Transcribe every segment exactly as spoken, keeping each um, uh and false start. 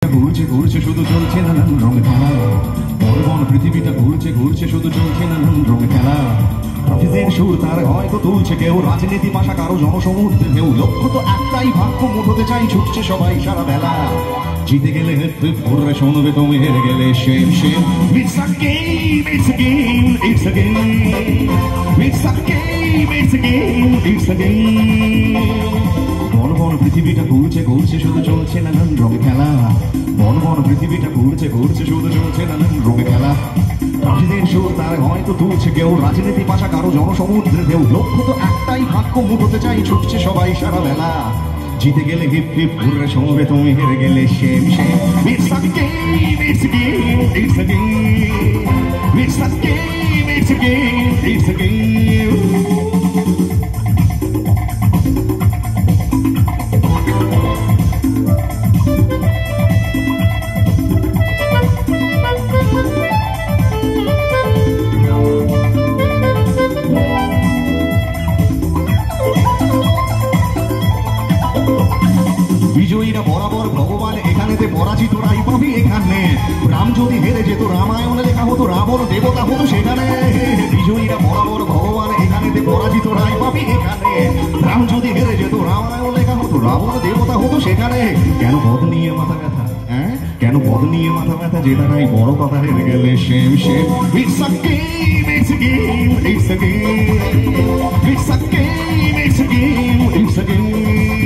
ঘুরছে ঘুরছে শুধু চলছে নানান রঙে খেলা, বন বন পৃথিবীটা ঘুরছে ঘুরছে শুধু চলছে নানান রঙে খেলা। ট্রাফিকের সুর তার হয়তো তুলছে কেউ, রাজনীতি ভাষা কারো জনসমুদ্রে ঢেউ। লক্ষ্য তো একটাই, ভাগ্য মুঠোতে চাই, ছুটছে সবাই সারা বেলা। জিতে গেলে হেপ হেপ করে শোনবে তুমি, হেরে গেলে shame shame. It's a game, it's a game, it's a game. It's a game, it's a game, it's a game. বন বন পৃথিবীটা ঘুরছে ঘুরছে শুধু চলছে নানান রঙে খেলা, বন বন পৃথিবীটা ঘুরছে ঘুরছে শুধু চলছে নানান রঙে খেলা। রাজনীতির সুর তার হয়তো তুলছে কেউ, রাজনীতি ভাষা কারো জনসমুদ্রে ঢেউ। লক্ষ্য তো একটাই, ভাগ্য মুঠোতে চাই, ছুটছে সবাই সারা বেলা। জিতে গেলে হিপ হিপ ঘুরে শোনবে তুমি, হেরে গেলে shame shame. It's a game, it's a game, it's a game. It's a game, it's a game, it's a game. বিজয়ীরা বরাবর ভগবান, এখানেতে পরাজিতরাই পাবি এখানে। রাম যদি হেরে যেত, রামায়ণে লেখা হতো রাবণ দেবতা হতো সেখানে। বিজয়ীরা বরাবর ভগবান, এখানেতে পরাজিতরাই পাবি এখানে। রাম যদি হেরে যেত, রামায়ণ লেখা হতো রাবণ দেবতা হতো সেখানে। কেন পদ নিয়ে মাথা ব্যথা, হ্যাঁ কেন পদ নিয়ে মাথা ব্যথা, যেটা নাই বড় কথা, হেরে গেলে shame shame. It's a game, it's a game, it's a game. It's a game, it's a game, it's a game.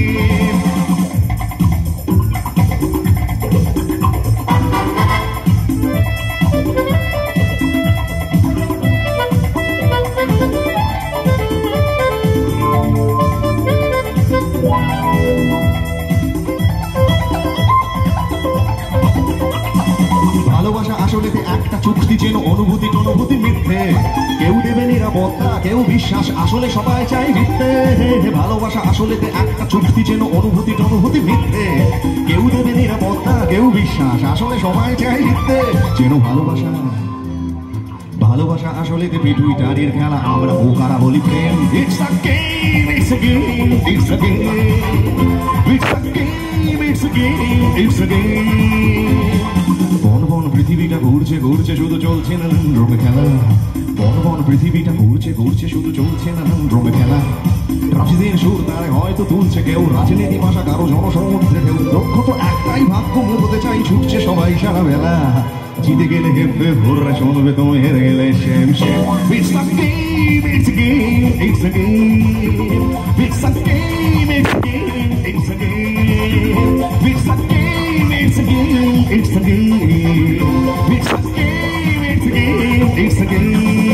ভালোবাসা আসলে একটা চুক্তি, যেন অনুভূতি অনুভূতি মিথ্যে। কেউ দেবে নিরাপত্তা, কেউ বিশ্বাস, আসলে সবাই চাই জিততে। ভালোবাসা আসলে একটা চুক্তি, যেন অনুভূতি অনুভূতি মিথ্যে। কেউ দেবে নিরাপত্তা, কেউ বিশ্বাস, আসলে সবাই চাই জিততে। যেন ভালোবাসা ভালোবাসা আসলে পিটুইটারির খেলা, আমরা বোকারা বলি প্রেম। It's a game, it's a game, it's a game. It's a game, it's a game, it's a game. বন বন পৃথিবীটা ঘুরছে ঘুরছে শুধু চলছে নানান রঙে খেলা, বন বন পৃথিবীটা ঘুরছে ঘুরছে শুধু চলছে নানান রঙে খেলা। রাজনীতির সুর তার হয়তো তুলছে কেউ, রাজনীতি ভাষা কারো জনসমুদ্রে ঢেউ। লক্ষ্য তো একটাই, ভাগ্য মুঠোতে চাই, ছুটছে সবাই সারা বেলা। জিতে গেলে হেপ হেপ ঘুরে শোনবে তুমি, হেরে গেলে shame shame. It's a game, it's a game, it's a game. It's a game, it's a game, it's a game. It's a game, it's a game, it's a game. It's a game, it's a game, it's a game.